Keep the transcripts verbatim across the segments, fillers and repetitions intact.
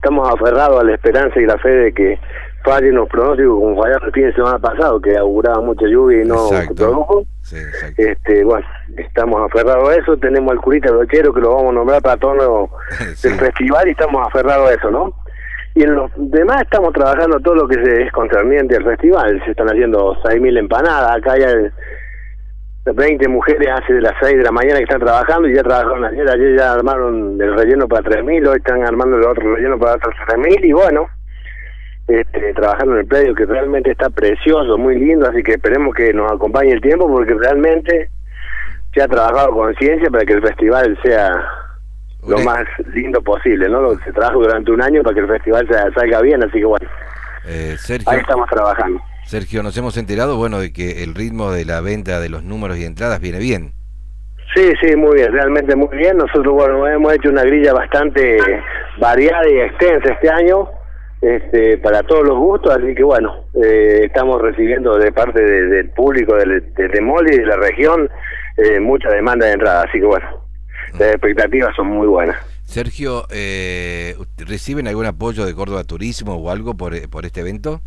estamos aferrados a la esperanza y la fe de que fallen los pronósticos, como fallaron el fin de semana pasado, que auguraba mucha lluvia y no se produjo. Sí, exacto. Este, bueno, estamos aferrados a eso. Tenemos al curita Brochero, que lo vamos a nombrar patrono sí. del festival, y estamos aferrados a eso, ¿no? Y en los demás estamos trabajando todo lo que es concerniente al festival. Se están haciendo seis mil empanadas. Acá hay veinte mujeres hace de las seis de la mañana que están trabajando, y ya trabajaron ayer. Ayer ya armaron el relleno para tres mil, hoy están armando el otro relleno para otros tres mil, y bueno, este, trabajando en el predio, que realmente está precioso, muy lindo, así que esperemos que nos acompañe el tiempo, porque realmente se ha trabajado con ciencia para que el festival sea lo Ure. más lindo posible, ¿no? Lo que se trabaja durante un año para que el festival se, salga bien, así que bueno, eh, Sergio, ahí estamos trabajando. Sergio, nos hemos enterado, bueno, de que el ritmo de la venta de los números y entradas viene bien. Sí, sí, muy bien, realmente muy bien. Nosotros, bueno, hemos hecho una grilla bastante variada y extensa este año, este, para todos los gustos, así que bueno, eh, estamos recibiendo de parte de, del público de, de Temol y de la región eh, mucha demanda de entrada, así que bueno, las expectativas son muy buenas. Sergio, eh, ¿reciben algún apoyo de Córdoba Turismo o algo por, por este evento?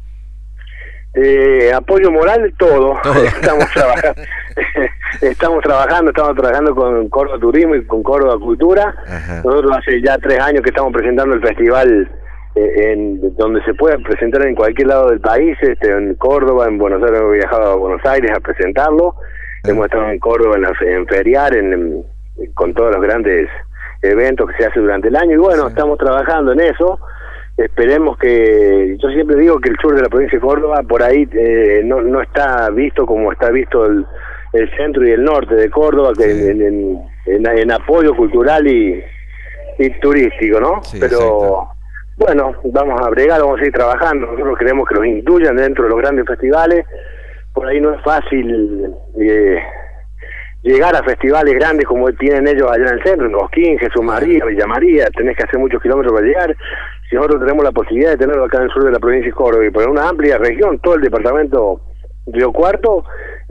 Eh, apoyo moral, todo, todo. estamos trabajando estamos trabajando estamos trabajando con Córdoba Turismo y con Córdoba Cultura. Ajá. Nosotros hace ya tres años que estamos presentando el festival eh, en donde se puede presentar en cualquier lado del país, este, en Córdoba, en Buenos Aires. Hemos viajado a Buenos Aires a presentarlo. Ajá. Hemos estado en Córdoba en, la, en Feriar, en, en, con todos los grandes eventos que se hacen durante el año, y bueno, sí. estamos trabajando en eso. Esperemos que, yo siempre digo que el sur de la provincia de Córdoba, por ahí eh, no, no está visto como está visto el, el centro y el norte de Córdoba, que sí. en, en, en, en apoyo cultural y, y turístico, ¿no? Sí, pero exacto. Bueno, vamos a bregar, vamos a ir trabajando. Nosotros queremos que los incluyan dentro de los grandes festivales. Por ahí no es fácil eh, llegar a festivales grandes como tienen ellos allá en el centro, en Cosquín, Jesús María, Villa María. Tenés que hacer muchos kilómetros para llegar. Si nosotros tenemos la posibilidad de tenerlo acá en el sur de la provincia de Córdoba y por una amplia región, todo el departamento Río Cuarto,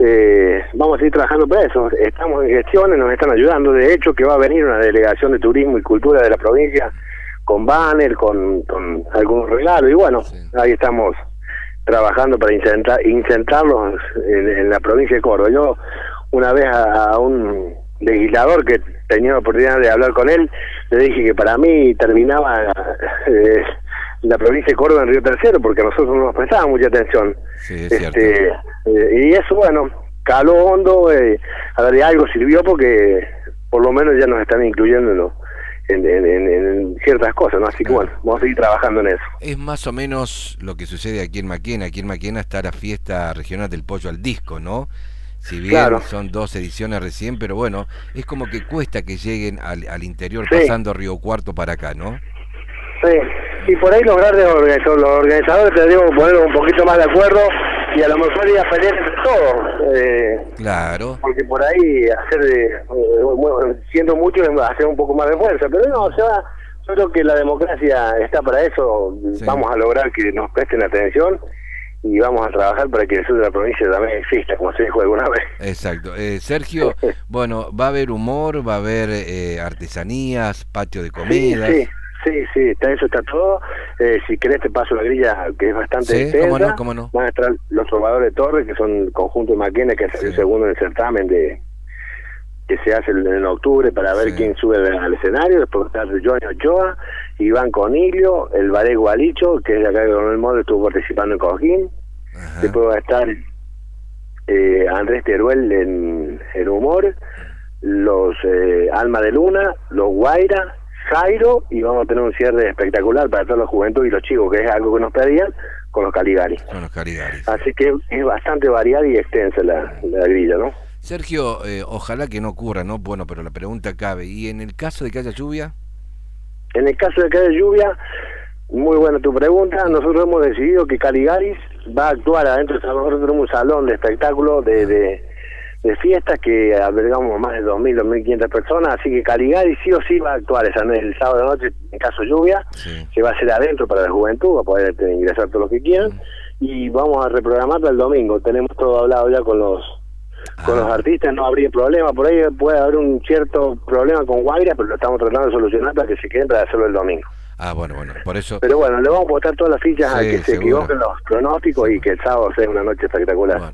eh, vamos a ir trabajando para eso. Estamos en gestiones, nos están ayudando. De hecho, que va a venir una delegación de turismo y cultura de la provincia con banner, con, con algunos regalos, y bueno, sí. ahí estamos trabajando para incentar, incentarlos en, en la provincia de Córdoba. Yo una vez a, a un legislador que tenía la oportunidad de hablar con él, le dije que para mí terminaba eh, la provincia de Córdoba en Río Tercero, porque a nosotros no nos prestaba mucha atención. Sí, es este, eh, y eso, bueno, caló hondo, eh, a ver, de algo sirvió, porque por lo menos ya nos están incluyendo en, en, en, en ciertas cosas, ¿no? Así que bueno, vamos a seguir trabajando en eso. Es más o menos lo que sucede aquí en Maquena. Aquí en Maquena está la fiesta regional del pollo al disco, ¿no? Si bien claro. son dos ediciones recién, pero bueno, es como que cuesta que lleguen al, al interior, sí. pasando Río Cuarto para acá, ¿no? Sí, y por ahí los grandes organizadores, los organizadores tendríamos que ponernos un poquito más de acuerdo, y a lo mejor ir a pelear entre todos. Eh, claro. Porque por ahí hacer, de, eh, bueno, siendo mucho, hacer un poco más de fuerza, pero no, o sea, yo creo que la democracia está para eso. Sí. Vamos a lograr que nos presten atención, y vamos a trabajar para que el sur de la provincia también exista, como se dijo alguna vez. Exacto. Eh, Sergio, bueno, va a haber humor, va a haber eh, artesanías, patio de comidas. Sí, sí, sí, sí, está, eso está todo. Eh, si querés te paso la grilla, que es bastante sí, extensa. ¿cómo no, cómo no? Van a estar los trovadores de Torres, que son conjunto de Maquena, que es sí. el segundo en el certamen de que se hace en octubre, para ver sí. quién sube al escenario. Después está Johnny Ochoa, Iván Conilio, el Ballet Gualicho, que es de acá de Coronel Mode, estuvo participando en Cojín. Ajá. Después va a estar eh, Andrés Teruel en, en humor, los eh, Alma de Luna, los Guaira, Jairo, y vamos a tener un cierre espectacular para toda la juventud y los chicos, que es algo que nos pedían, con los Caligari. Con los Caligari. Así que es bastante variada y extensa la, la grilla, ¿no? Sergio, eh, ojalá que no ocurra, ¿no? Bueno, pero la pregunta cabe. ¿Y en el caso de que haya lluvia? En el caso de que haya lluvia, muy buena tu pregunta. Nosotros hemos decidido que Caligaris va a actuar adentro. Nosotros tenemos un salón de espectáculos, de, de, de fiestas, que albergamos más de dos mil, dos mil quinientas personas. Así que Caligaris sí o sí va a actuar esa noche, el sábado de noche, en caso de lluvia. Sí. Se va a hacer adentro para la juventud, va a poder ingresar todos los que quieran. Mm. Y vamos a reprogramar para el domingo. Tenemos todo hablado ya con los con ah. los artistas, no habría problema. Por ahí puede haber un cierto problema con Guaira, pero lo estamos tratando de solucionar para que se queden para hacerlo el domingo. Ah, bueno, bueno, por eso... Pero bueno, le vamos a apostar todas las fichas sí, a que se seguro. equivoquen los pronósticos y que el sábado sea una noche espectacular. Bueno.